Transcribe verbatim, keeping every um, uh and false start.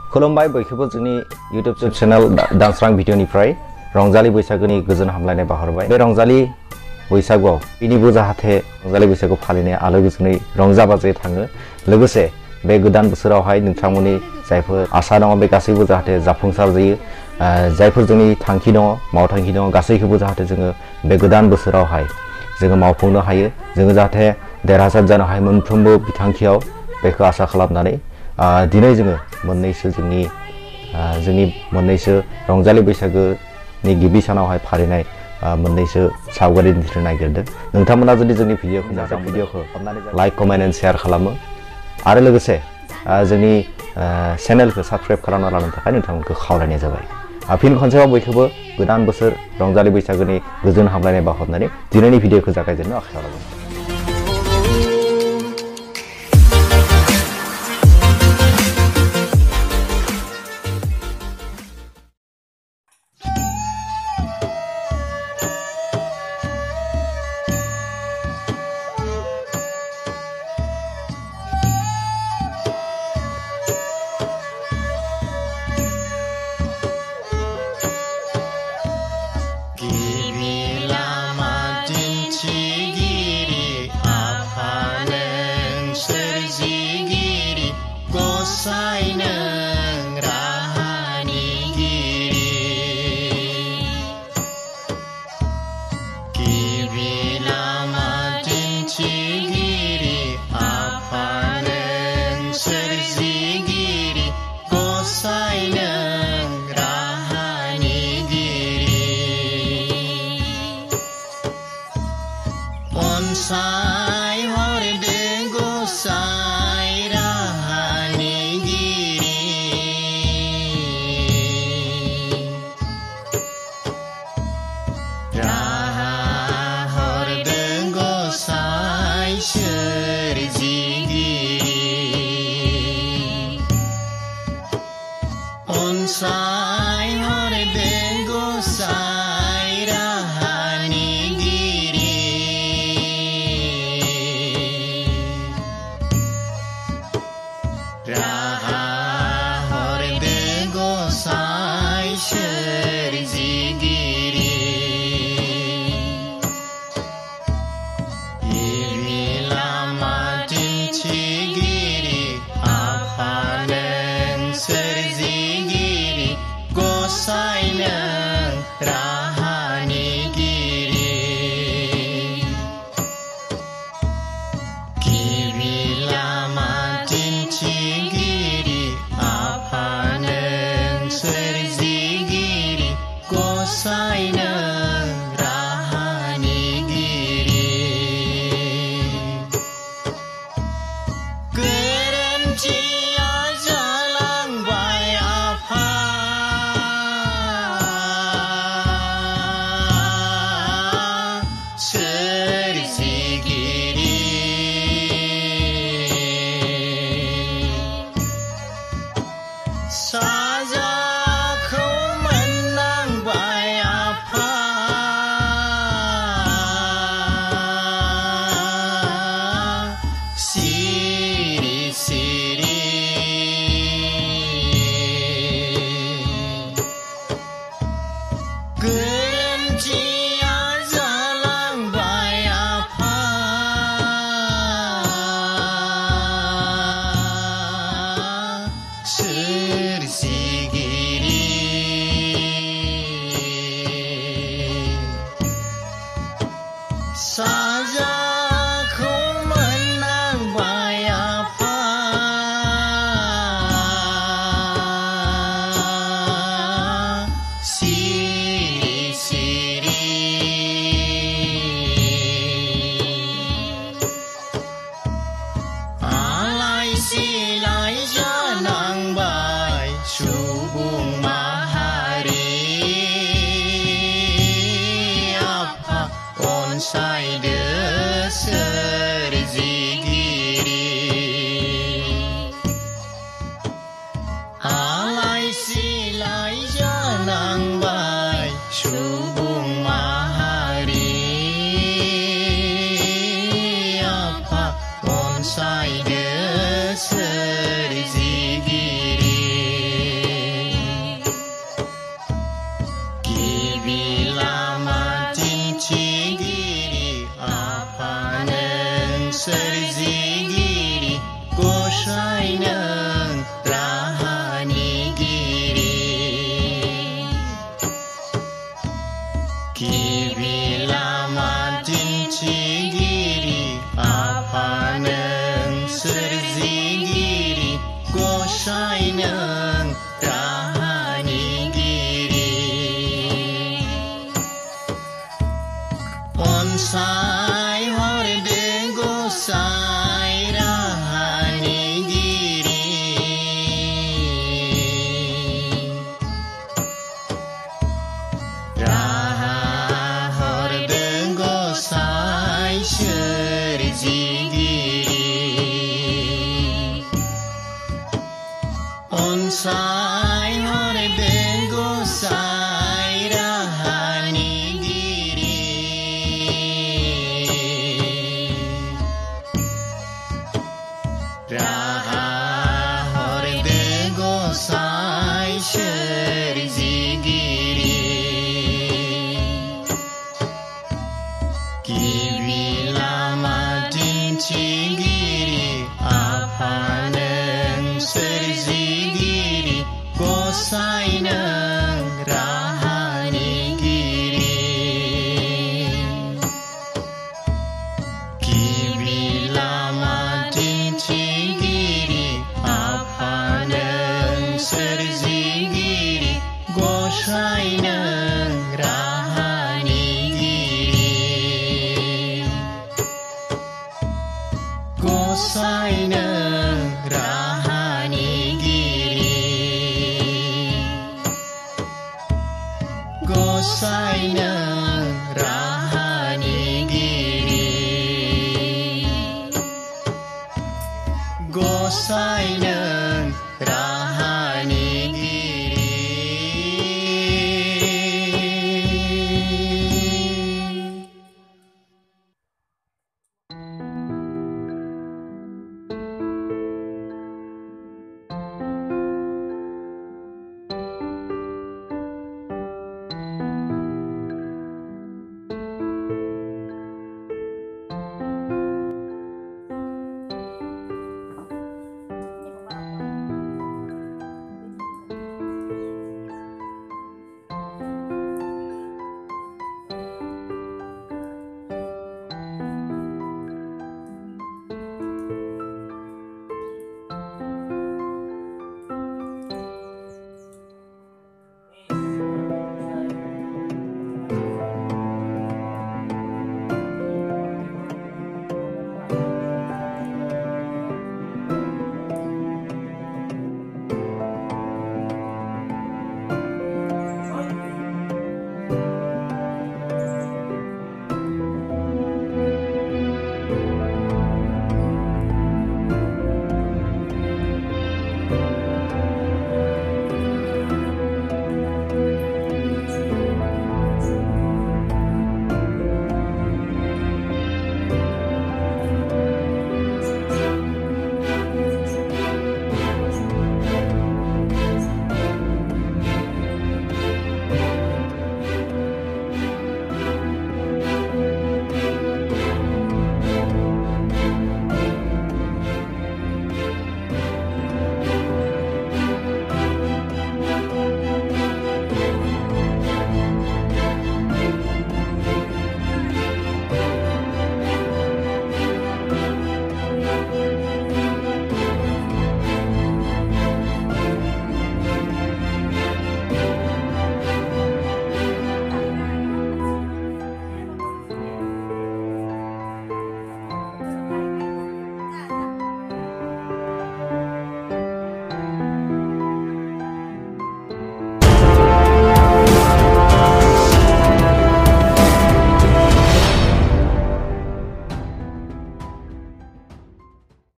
खुलुमबाय बयखौबो जोंनि YouTube चेनेल दानस्रां भिडिअनिफ्राय रंजालि बैसागोनि गोजोन हामलायनाय बाहरबाय। बे रंजालि बैसागुआव बिनिबो जाहाथे रंजालि बैसागु फालिनाया आलो गोजोनै रंजा बाजायै थाङो। लोगोसे बे गोदान बोसोरावहाय नोंथांमोननि जायफोर आसा दङ बे गासैबो जाहाथे जाफुंसार जायो। जायफोर जोंनि थांखि दङ मावथांखि दङ गासैखौबो जाहाथे जोङो बे गोदान बोसोरावहाय जोङो मावफुंनो हायो। जोङो जाहाथे देरहासार जानो हायो मोनफ्रोमबो बिथांखियाव बेखौ आसा खालामनानै दिनै जोङो मोननैसो जोंनि जोंनि मोननैसो रंजालि बैसागोनि गिबि सानावहाय फालिनाय मोननैसो सावगारि दिन्थिनो नागिरदों। नोंथांमोना जुदि जोंनि भिडिअखौ मोजां भिडिअखौ लाइक कमेन्ट एन्ड शेयार खालामो आरो लोगोसे जोंनि चेनेलखौ साबस्क्राइब खालामना लानो थाखाय नोंथांमोनखौ खावलायनाय जाबाय। फिन खनसेबाव बयखौबो गोदान बोसोर रंजालि बैसागोनि गोजोन हामलायनाय बावहरनानै दिनैनि भिडिअखौ जागायजेननो आखायाव लाबाय। Sai hore de gosai rahani giri raha hore de gosai serji giri on sai hore de gosai rahani raha hore de gosai serji giri iri lama dinci giri apanen serji giri gosai nang rahani giri kiri lama dinci gosai nang rahani giri kerencia jalan bai apa serji giri saja kerencia jalan bai apa serji giri saja ku menang bai apa silai janang bai subuh गसाइ नों राहानिगिरि अनसाय हरदो गसाइ राहानिगिरि राहा हरदो गसाइ सोरजिगिरि अनसाय हरदो गसाइ राहानिगिरि राहा हरदो गसाइ सोरजिगिरि गिबि लामा दिन्थिगिरि आफा नों सोरजिगिरि गसाइ नों राहानिगिरि गिबि लामा दिन्थिगिरि आफा नों सोरजिगिरि गसाइ नों